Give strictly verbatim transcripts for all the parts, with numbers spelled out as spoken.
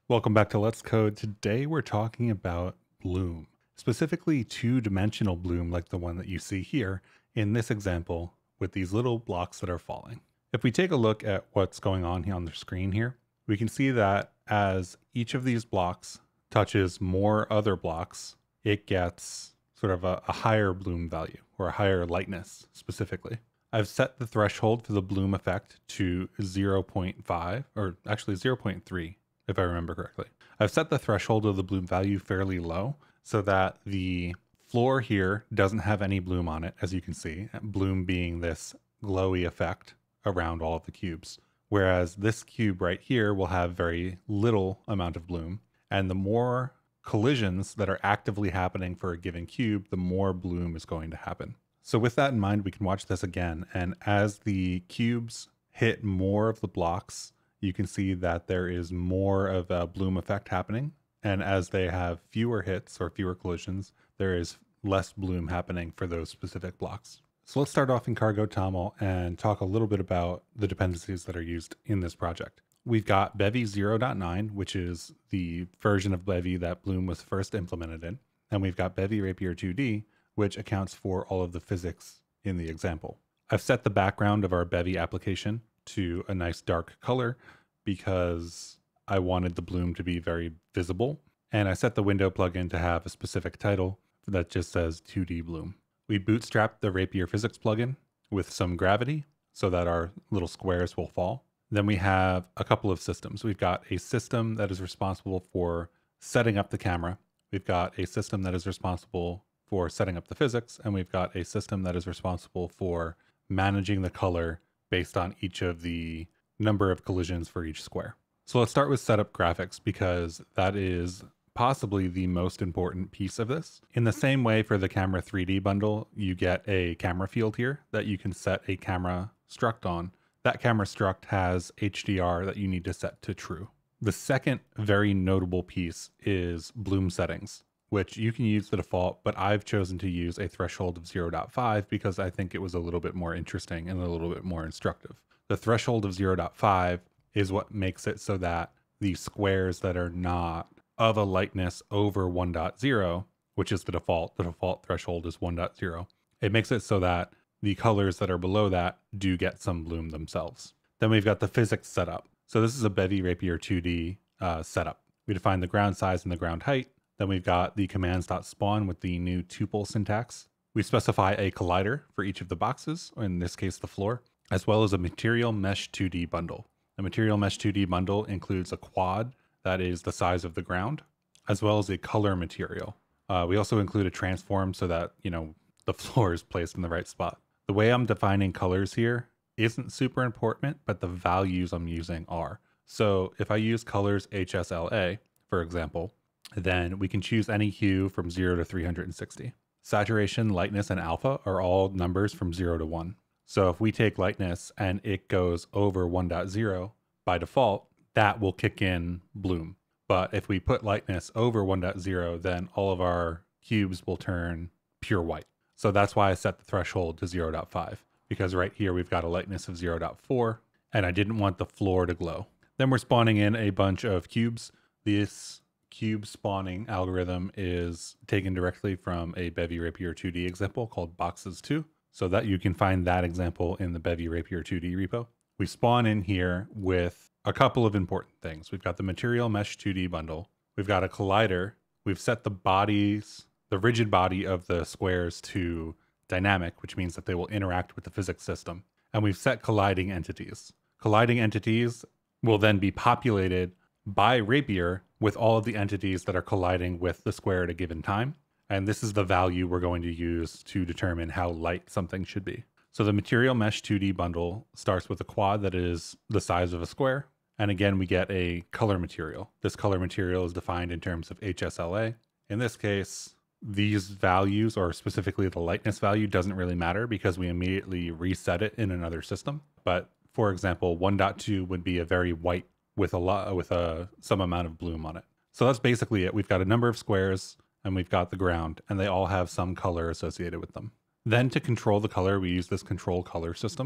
Welcome back to Let's Code. Today we're talking about bloom, specifically two-dimensional bloom like the one that you see here in this example with these little blocks that are falling. If we take a look at what's going on here on the screen here, we can see that as each of these blocks touches more other blocks, it gets sort of a, a higher bloom value or a higher lightness specifically. I've set the threshold for the bloom effect to zero point five, or actually zero point three. If I remember correctly. I've set the threshold of the bloom value fairly low so that the floor here doesn't have any bloom on it, as you can see, bloom being this glowy effect around all of the cubes. Whereas this cube right here will have very little amount of bloom, and the more collisions that are actively happening for a given cube, the more bloom is going to happen. So with that in mind, we can watch this again, and as the cubes hit more of the blocks, you can see that there is more of a bloom effect happening. And as they have fewer hits or fewer collisions, there is less bloom happening for those specific blocks. So let's start off in Cargo Toml and talk a little bit about the dependencies that are used in this project. We've got Bevy zero point nine, which is the version of Bevy that Bloom was first implemented in. And we've got Bevy Rapier two D, which accounts for all of the physics in the example. I've set the background of our Bevy application to a nice dark color because I wanted the bloom to be very visible. And I set the window plugin to have a specific title that just says two D bloom. We bootstrapped the Rapier physics plugin with some gravity so that our little squares will fall. Then we have a couple of systems. We've got a system that is responsible for setting up the camera. We've got a system that is responsible for setting up the physics. And we've got a system that is responsible for managing the color based on each of the number of collisions for each square. So let's start with setup graphics because that is possibly the most important piece of this. In the same way for the camera three D bundle, you get a camera field here that you can set a camera struct on. That camera struct has H D R that you need to set to true. The second very notable piece is bloom settings, which you can use the default, but I've chosen to use a threshold of zero point five because I think it was a little bit more interesting and a little bit more instructive. The threshold of zero point five is what makes it so that the squares that are not of a lightness over one point zero, which is the default, the default threshold is one point zero. It makes it so that the colors that are below that do get some bloom themselves. Then we've got the physics setup. So this is a Bevy Rapier two D uh, setup. We define the ground size and the ground height. Then we've got the commands.spawn with the new tuple syntax. We specify a collider for each of the boxes, or in this case, the floor, as well as a material mesh two D bundle. The material mesh two D bundle includes a quad that is the size of the ground, as well as a color material. Uh, we also include a transform so that, you know, the floor is placed in the right spot. The way I'm defining colors here isn't super important, but the values I'm using are. So if I use colors H S L A, for example, then we can choose any hue from zero to three hundred sixty. Saturation, lightness, and alpha are all numbers from zero to one. So if we take lightness and it goes over one point zero, by default, that will kick in bloom. But if we put lightness over one point zero, then all of our cubes will turn pure white. So that's why I set the threshold to zero point five, because right here we've got a lightness of zero point four, and I didn't want the floor to glow. Then we're spawning in a bunch of cubes. This cube spawning algorithm is taken directly from a Bevy Rapier two D example called boxes two. So that you can find that example in the Bevy Rapier two D repo. We spawn in here with a couple of important things. We've got the material mesh two D bundle. We've got a collider. We've set the bodies, the rigid body of the squares to dynamic, which means that they will interact with the physics system. And we've set colliding entities. Colliding entities will then be populated by Rapier with all of the entities that are colliding with the square at a given time. And this is the value we're going to use to determine how light something should be. So the material mesh two D bundle starts with a quad that is the size of a square. And again, we get a color material. This color material is defined in terms of H S L A. In this case, these values, or specifically the lightness value, doesn't really matter because we immediately reset it in another system. But for example, one point two would be a very white with a lot with a some amount of bloom on it. So that's basically it. We've got a number of squares and we've got the ground, and they all have some color associated with them. Then to control the color, we use this control color system.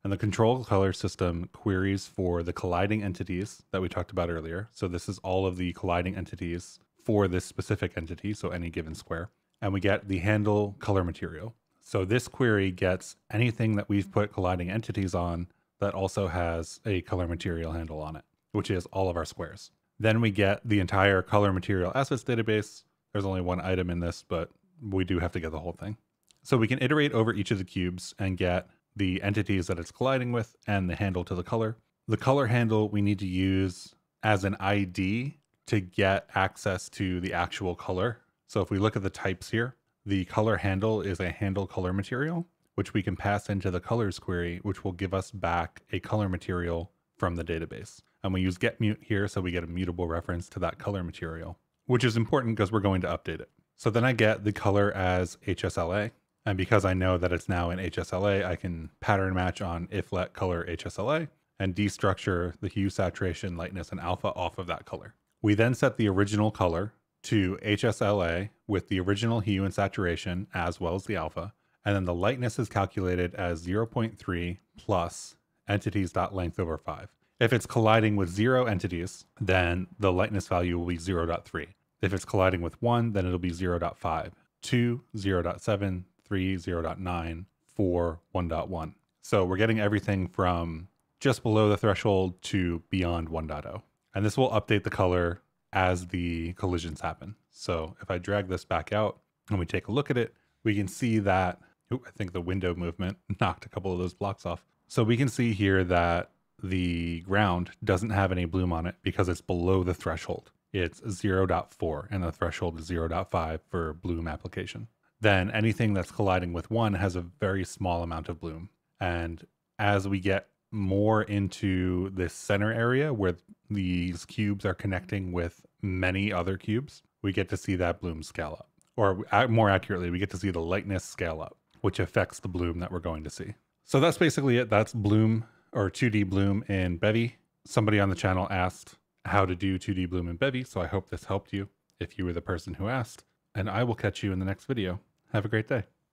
And the control color system queries for the colliding entities that we talked about earlier. So this is all of the colliding entities for this specific entity, so any given square. And we get the handle color material. So this query gets anything that we've put colliding entities on that also has a color material handle on it, which is all of our squares. Then we get the entire color material assets database. There's only one item in this, but we do have to get the whole thing. So we can iterate over each of the cubes and get the entities that it's colliding with and the handle to the color. The color handle we need to use as an I D to get access to the actual color. So if we look at the types here, the color handle is a handle color material, which we can pass into the colors query, which will give us back a color material from the database. And we use getMute here, so we get a mutable reference to that color material, which is important because we're going to update it. So then I get the color as H S L A. And because I know that it's now in H S L A, I can pattern match on if let color H S L A and destructure the hue, saturation, lightness, and alpha off of that color. We then set the original color to H S L A with the original hue and saturation as well as the alpha. And then the lightness is calculated as zero point three plus entities.length over five. If it's colliding with zero entities, then the lightness value will be zero point three. If it's colliding with one, then it'll be zero point five, two, zero point seven, three, zero point nine, four, one point one. So we're getting everything from just below the threshold to beyond one point zero. And this will update the color as the collisions happen. So if I drag this back out and we take a look at it, we can see that, ooh, I think the window movement knocked a couple of those blocks off. So we can see here that the ground doesn't have any bloom on it because it's below the threshold. It's zero point four and the threshold is zero point five for bloom application. Then anything that's colliding with one has a very small amount of bloom. And as we get more into this center area where these cubes are connecting with many other cubes, we get to see that bloom scale up. Or more accurately, we get to see the lightness scale up, which affects the bloom that we're going to see. So that's basically it. That's bloom or two D bloom in Bevy. Somebody on the channel asked how to do two D bloom in Bevy, so I hope this helped you if you were the person who asked. And I will catch you in the next video. Have a great day.